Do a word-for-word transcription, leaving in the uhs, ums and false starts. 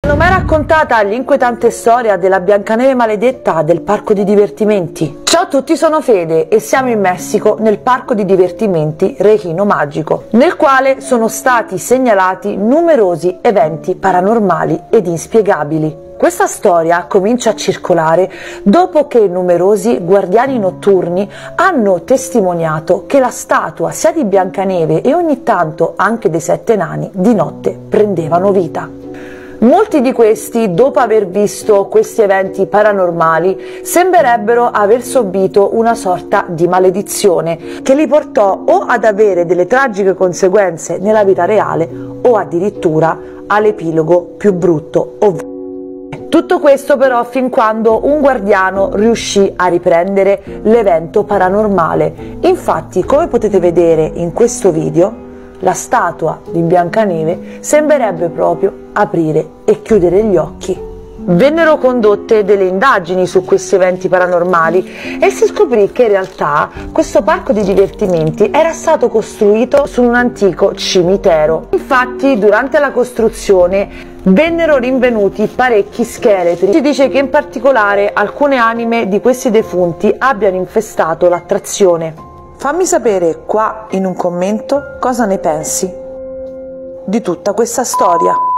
Hanno mai raccontata l'inquietante storia della Biancaneve maledetta del parco di divertimenti? Ciao a tutti, sono Fede e siamo in Messico nel parco di divertimenti Reino Magico, nel quale sono stati segnalati numerosi eventi paranormali ed inspiegabili. Questa storia comincia a circolare dopo che numerosi guardiani notturni hanno testimoniato che la statua sia di Biancaneve e ogni tanto anche dei sette nani di notte prendevano vita. Molti di questi, dopo aver visto questi eventi paranormali, sembrerebbero aver subito una sorta di maledizione che li portò o ad avere delle tragiche conseguenze nella vita reale o addirittura all'epilogo più brutto, ovvero tutto questo però fin quando un guardiano riuscì a riprendere l'evento paranormale. Infatti, come potete vedere in questo video, la statua di Biancaneve sembrerebbe proprio aprire e chiudere gli occhi. Vennero condotte delle indagini su questi eventi paranormali e si scoprì che in realtà questo parco di divertimenti era stato costruito su un antico cimitero. Infatti, durante la costruzione vennero rinvenuti parecchi scheletri. Si dice che in particolare alcune anime di questi defunti abbiano infestato l'attrazione. Fammi sapere qua in un commento cosa ne pensi di tutta questa storia.